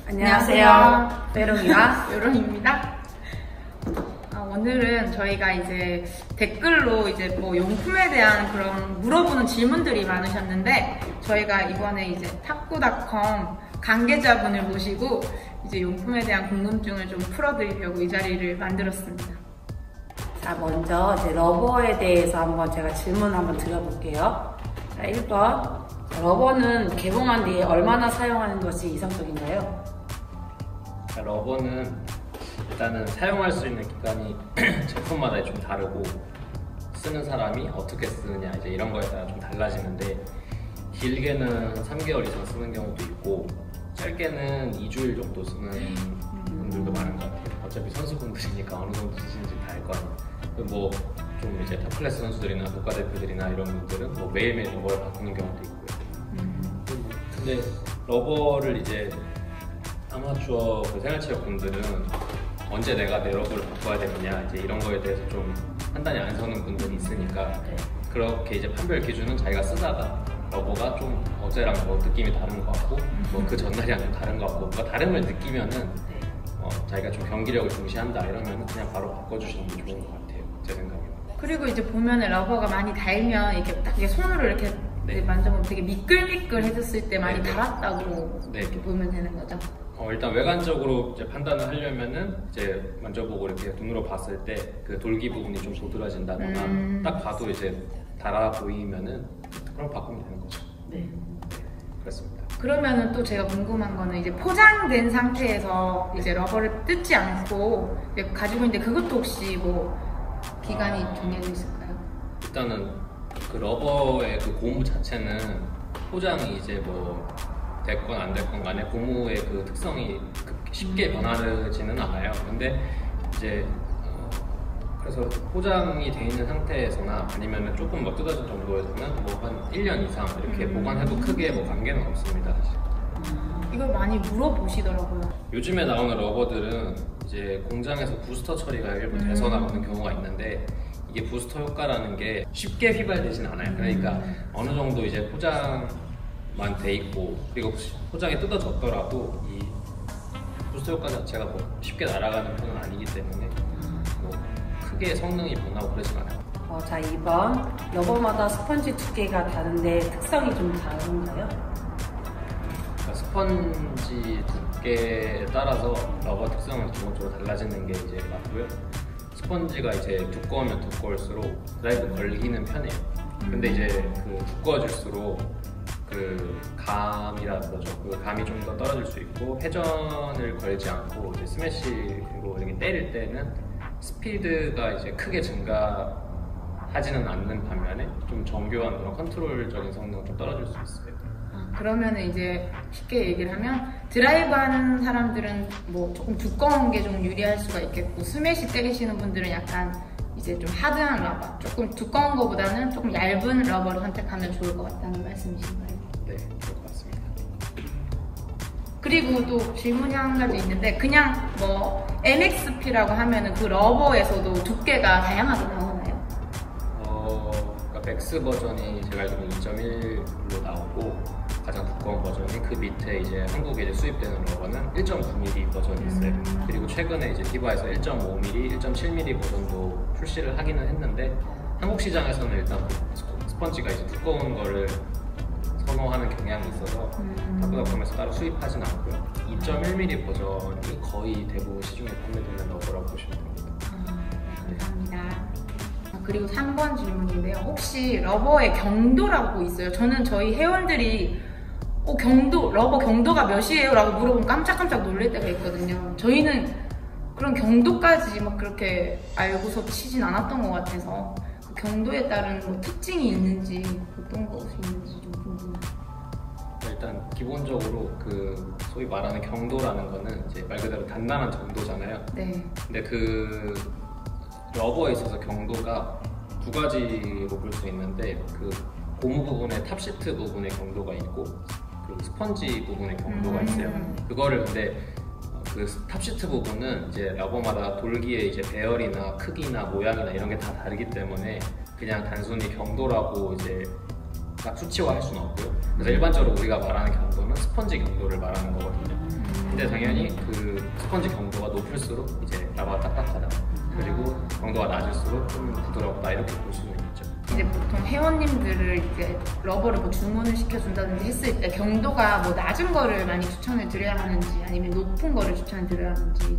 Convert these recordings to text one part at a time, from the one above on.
안녕하세요. 메롱이와 요롱입니다. 오늘은 저희가 이제 댓글로 이제 뭐 용품에 대한 그런 물어보는 질문들이 많으셨는데 저희가 이번에 이제 탁구닷컴 관계자분을 모시고 이제 용품에 대한 궁금증을 좀 풀어드리려고 이 자리를 만들었습니다. 자, 먼저 이제 러버에 대해서 한번 제가 질문 한번 드려볼게요. 자, 1번. 러버는 개봉한 뒤에 얼마나 사용하는 것이 이상적인가요? 자, 러버는 일단은 사용할 수 있는 기간이 제품마다 좀 다르고 쓰는 사람이 어떻게 쓰느냐 이제 이런 거에 따라 좀 달라지는데 길게는 3개월 이상 쓰는 경우도 있고 짧게는 2주일 정도 쓰는 분들도 많은 것 같아요. 어차피 선수분들이니까 어느 정도 쓰시는지 다 알 거 아니에요. 뭐 좀 이제 탑클래스 선수들이나 국가대표들이나 이런 분들은 뭐 매일매일 러버를 바꾸는 경우도 있고요. 근데 러버를 이제 아마추어 생활체육 분들은 언제 내가 내 러버를 바꿔야 되느냐 이제 이런 거에 대해서 좀 판단이 안 서는 분들이 있으니까 그렇게 이제 판별 기준은 자기가 쓰다가 러버가 좀 어제랑 뭐 느낌이 다른 것 같고 뭐 그 전날이랑 좀 다른 것 같고 뭔가 다름을 느끼면은 자기가 좀 경기력을 중시한다 이러면 그냥 바로 바꿔주시는 게 좋은 것 같아요, 제 생각에. 그리고 이제 보면은 러버가 많이 닳으면 이렇게 딱 이렇게 손으로 이렇게 만져보면 되게 미끌미끌해졌을 때 많이 닳았다고 이렇게 보면 되는 거죠. 일단 외관적으로 이제 판단을 하려면은 이제 만져보고 이렇게 눈으로 봤을 때 그 돌기 부분이 좀 도드라진다거나 딱 봐도 이제 달아 보이면은 그럼 바꾸면 되는 거죠. 네. 그렇습니다. 그러면은 또 제가 궁금한 거는 이제 포장된 상태에서 이제 러버를 뜯지 않고 이제 가지고 있는데 그것도 혹시 뭐 기간이 정해져 있을까요? 일단은 그 러버의 그 고무 자체는 포장이 이제 뭐 됐건 안 됐건 간에 고무의 그 특성이 쉽게 변하지는 않아요. 근데 이제 그래서 포장이 돼 있는 상태에서나 아니면 조금 뭐 뜯어진 정도에서는 뭐 한 1년 이상 이렇게 보관해도 크게 뭐 관계는 없습니다, 사실. 이걸 많이 물어보시더라고요. 요즘에 나오는 러버들은 이제 공장에서 부스터 처리가 일부 돼서 나오는 경우가 있는데 이게 부스터 효과라는 게 쉽게 휘발되진 않아요. 그러니까 어느 정도 이제 포장만 돼 있고 그리고 포장이 뜯어졌더라도 이 부스터 효과 자체가 뭐 쉽게 날아가는 편은 아니기 때문에 뭐 크게 성능이 변하고 그러진 않아요. 자, 2번. 러버마다 스펀지 두께가 다른데 특성이 좀 다른가요? 그러니까 스펀지 두께에 따라서 러버 특성은 기본적으로 달라지는 게 이제 맞고요. 스펀지가 이제 두꺼우면 두꺼울수록 드라이브 걸리는 편이에요. 근데 이제 그 두꺼워질수록 그 감이라 그러죠. 그 감이 좀 더 떨어질 수 있고 회전을 걸지 않고 이제 스매시로 이렇게 때릴 때는 스피드가 이제 크게 증가하지는 않는 반면에 좀 정교한 그런 컨트롤적인 성능은 좀 떨어질 수 있어요. 그러면은 이제 쉽게 얘기를 하면 드라이브 하는 사람들은 뭐 조금 두꺼운 게 좀 유리할 수가 있겠고 스매시 때리시는 분들은 약간 이제 좀 하드한 러버, 조금 두꺼운 거보다는 조금 얇은 러버를 선택하면 좋을 것 같다는 말씀이신가요? 네, 좋을 것 같습니다. 그리고 또 질문이 한 가지 있는데 그냥 뭐 MXP라고 하면은 그 러버에서도 두께가 다양하게 나오나요? 그러니까 맥스 버전이 제가 알기로는 2.1로 나오고 가장 두꺼운 버전이 그 밑에 이제 한국에 이제 수입되는 러버는 1.9mm 버전이 있어요. 그리고 최근에 이제 디바에서 1.5mm, 1.7mm 버전도 출시를 하기는 했는데 한국 시장에서는 일단 스펀지가 이제 두꺼운 거를 선호하는 경향이 있어서 탁구닷컴에서 따로 수입하진 않고요. 2.1mm 버전이 거의 대부분 시중에 판매되는 러버라고 보시면 됩니다. 감사합니다. 그리고 3번 질문인데요. 혹시 러버의 경도라고 있어요? 저는 저희 회원들이 러버 경도가 몇이에요? 라고 물어보면 깜짝깜짝 놀랄 때가 있거든요. 저희는 그런 경도까지 막 그렇게 알고서 치진 않았던 것 같아서 그 경도에 따른 뭐 특징이 있는지 어떤 것이 있는지 좀 궁금해요. 일단 기본적으로 그 소위 말하는 경도라는 거는 이제 말 그대로 단단한 정도잖아요. 네. 근데 그 러버에 있어서 경도가 두 가지로 볼 수 있는데 그 고무 부분의 탑시트 부분의 경도가 있고 그 스펀지 부분의 경도가 있어요. 그거를 근데 그 탑시트 부분은 이제 러버마다 돌기의 이제 배열이나 크기나 모양이나 이런 게 다 다르기 때문에 그냥 단순히 경도라고 이제 딱 수치화할 수는 없고요. 그래서 일반적으로 우리가 말하는 경도는 스펀지 경도를 말하는 거거든요. 근데 근데 당연히 그 스펀지 경도가 높을수록 이제 라버가 딱딱하다. 그리고 경도가 낮을수록 좀 부드럽다 이렇게 볼 수는 있죠. 이제 보통 회원님들을 이제 러버를 뭐 주문을 시켜준다든지 했을 때 경도가 뭐 낮은 거를 많이 추천을 드려야 하는지 아니면 높은 거를 추천을 드려야 하는지.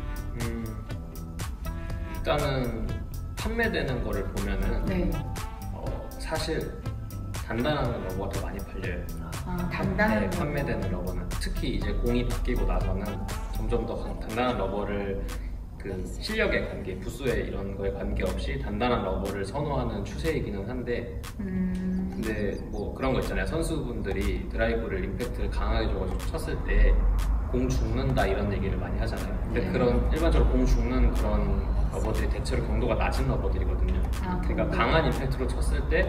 일단은 판매되는 거를 보면은 네. 사실 단단한 러버가 더 많이 팔려요. 단단한 네, 판매되는 러버는 특히 이제 공이 바뀌고 나서는 점점 더 단단한 러버를 그 실력에 관계, 부수에 이런 거에 관계없이 단단한 러버를 선호하는 추세이기는 한데 근데 뭐 그런 거 있잖아요. 선수분들이 드라이브를 임팩트를 강하게 줘가지고 쳤을 때 공 죽는다 이런 얘기를 많이 하잖아요. 근데 그런 일반적으로 공 죽는 그런 러버들이 대체로 경도가 낮은 러버들이거든요. 그러니까 강한 임팩트로 쳤을 때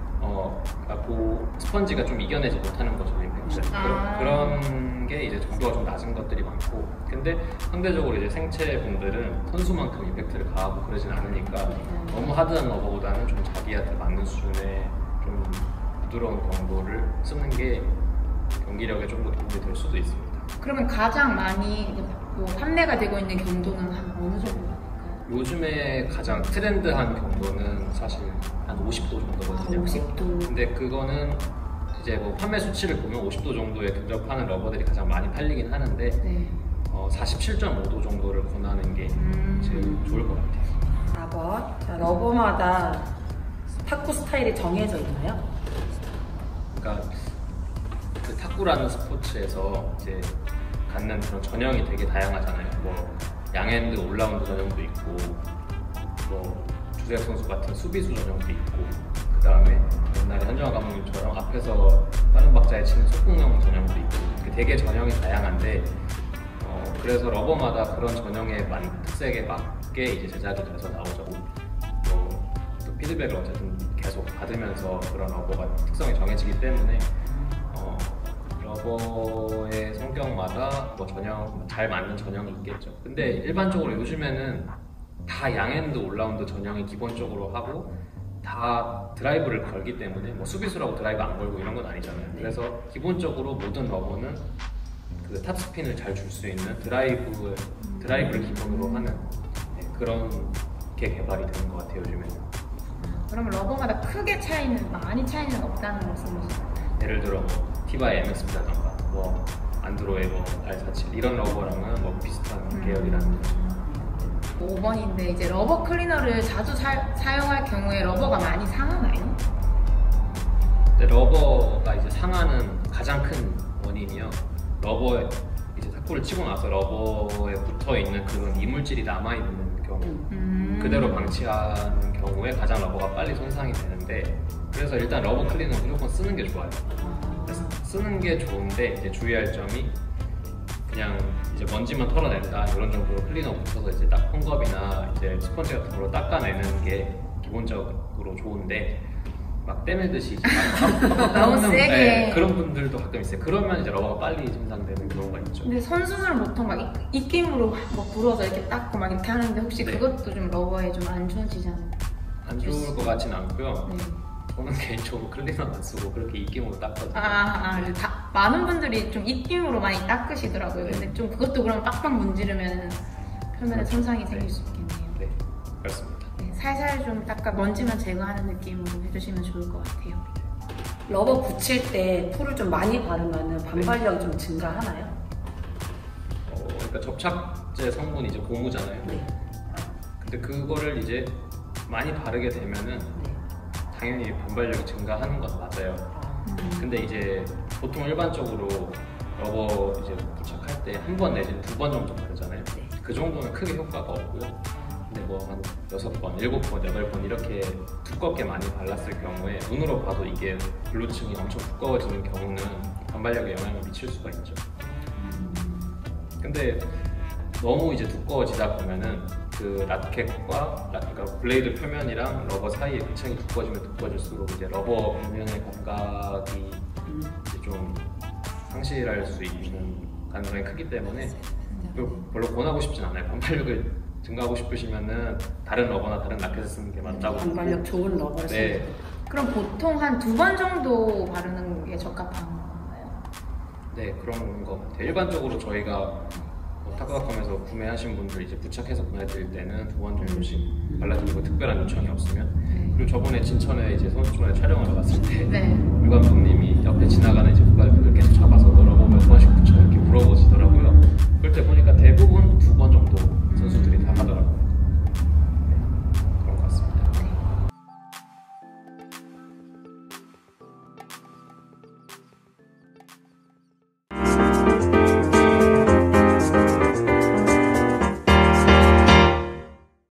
그 스펀지가 좀 이겨내지 못하는 거죠, 임팩트. 그런 게 이제 정도가 좀 낮은 것들이 많고, 근데 상대적으로 이제 생체분들은 선수만큼 임팩트를 가하고 그러진 않으니까 너무 하드한 러버보다는 좀 자기한테 맞는 수준의 좀 부드러운 경도를 쓰는 게 경기력에 좀 더 도움이 될 수도 있습니다. 그러면 가장 많이 뭐 판매가 되고 있는 경도는 한 어느 정도 될까요? 요즘에 가장 트렌드한 경도는 사실 한 50도 정도거든요. 50도. 근데 그거는 이제 뭐 판매 수치를 보면 50도 정도에 근접하는 러버들이 가장 많이 팔리긴 하는데 47.5도 정도를 권하는 게 제일 좋을 것 같아요. 러버. 자, 러버마다 탁구 스타일이 정해져 있나요? 그러니까 그 탁구라는 스포츠에서 이제 갖는 그런 전형이 되게 다양하잖아요. 뭐 양핸드 올라운드 전형도 있고, 뭐 주색 선수 같은 수비수 전형도 있고, 그 다음에 옛날에 현정아 감독님처럼 앞에서 빠른 박자에 치는 속공형 전형도 있고, 되게 전형이 다양한데, 그래서 러버마다 그런 전형의 특색에 맞게 이제 제작이 돼서 나오죠. 또 피드백을 어쨌든 계속 받으면서 그런 러버가 특성이 정해지기 때문에 러버의 성격마다 뭐 전형 잘 맞는 전형이 있겠죠. 근데 일반적으로 요즘에는 다 양핸드 올라운드 전형이 기본적으로 하고 다 드라이브를 걸기 때문에 뭐 수비수라고 드라이브 안 걸고 이런 건 아니잖아요. 그래서 기본적으로 모든 러버는 그 탑스핀을 잘 줄 수 있는 드라이브를 기본으로 하는 그런 게 개발이 되는 것 같아요, 요즘에는. 그러면 러버마다 크게 많이 차이는 없다는 말씀이시죠? 예를 들어 뭐 티바의 MX라던가 뭐 안드로의 뭐 R47 이런 러버랑은 뭐 비슷한 계열이라는 거죠. 5번인데 이제 러버 클리너를 자주 사용할 경우에 러버가 많이 상하나요? 근데 러버가 이제 상하는 가장 큰 원인이요. 러버에 이제 탁구를 치고 나서 러버에 붙어 있는 그런 이물질이 남아 있는 경우, 그대로 방치하는 경우에 가장 러버가 빨리 손상이 되는데, 그래서 일단 러버 클리너 무조건 쓰는 게 좋아요. 쓰는 게 좋은데 이제 주의할 점이 그냥 이제 먼지만 털어낸다 이런 정도로 클리너 붙여서 이제 딱 헝겊이나 이제 스펀지 같은 걸로 닦아내는 게 기본적으로 좋은데 막 떼매듯이 이제 너무 세게. 네, 그런 분들도 가끔 있어요. 그러면 이제 러버가 빨리 손상되는 경우가 있죠. 근데 선수들은 보통 막 입김으로 뭐 불어서 이렇게 닦고 막 이렇게 하는데 혹시 그것도 좀 러버에 좀 안 좋아지지 않나요? 안 좋을 것 같진 않고요. 네. 저는 개인적으로 클리너 안 쓰고 그렇게 입김으로 닦거든요. 많은 분들이 좀 입김으로 많이 닦으시더라고요. 근데 좀 그것도 그럼 빡빡 문지르면 표면에 손상이 생길 수 있겠네요. 네, 그렇습니다. 네, 살살 좀 닦아 먼지만 제거하는 느낌으로 해주시면 좋을 것 같아요. 러버 붙일 때 풀을 좀 많이 바르면 반발력이 좀 증가하나요? 그러니까 접착제 성분이 이제 고무잖아요. 근데 그거를 이제 많이 바르게 되면은 당연히 반발력이 증가하는 건 맞아요. 근데 이제 보통 일반적으로 러버 이제 부착할 때 한 번 내지는 2번 정도 바르잖아요. 그 정도는 크게 효과가 없고요. 근데 뭐 한 6번, 7번, 8번 이렇게 두껍게 많이 발랐을 경우에 눈으로 봐도 이게 블루층이 엄청 두꺼워지는 경우는 반발력에 영향을 미칠 수가 있죠. 근데 너무 이제 두꺼워지다 보면은 그 라켓과 그러니까 블레이드 표면이랑 러버 사이의 층이 두꺼워지면 두꺼워질수록 이제 러버 표면의 감각이 이제 좀 상실할 수 있는 가능성이 크기 때문에 별로 권하고 싶진 않아요. 반발력을 증가하고 싶으시면은 다른 러버나 다른 라켓을 쓰는 게 맞다고. 반발력 좋은 러버를 쓰는 게. 그럼 보통 한 2번 정도 바르는 게 적합한 건가요? 네, 그런 거 같아요. 일반적으로 저희가 뭐 타쿠닷컴에서 구매하신 분들 이제 부착해서 보내드릴 때는 2번 정도씩 발라드리고 특별한 요청이 없으면. 그리고 저번에 진천에 이제 선수촌에 촬영을 갔을 때 네. 유 감독님이 옆에 지나가는 이제 국가대표들 계속 잡아서 러버 몇 번씩